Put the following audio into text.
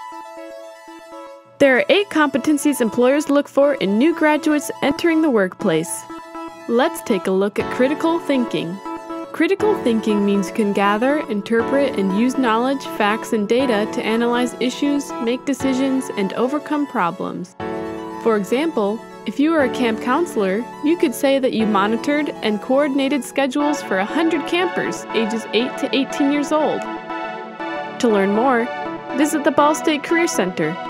There are 8 competencies employers look for in new graduates entering the workplace. Let's take a look at critical thinking. Critical thinking means you can gather, interpret, and use knowledge, facts, and data to analyze issues, make decisions, and overcome problems. For example, if you are a camp counselor, you could say that you monitored and coordinated schedules for 100 campers ages 8 to 18 years old. To learn more, visit the Ball State Career Center.